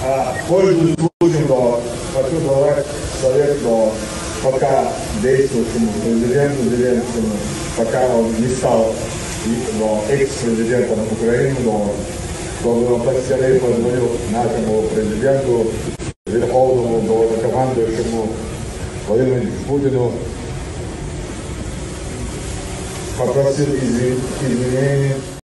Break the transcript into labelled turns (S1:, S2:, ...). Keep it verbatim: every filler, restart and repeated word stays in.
S1: А, пользуясь случаем, да, хочу давать совет, да, пока действующему президенту Зеленскому, пока он не стал да, экс-президентом Украины, да, чтобы он поскорее позвонил нашему президенту, верховному главнокомандующему Владимиру Путину, попросил извинений.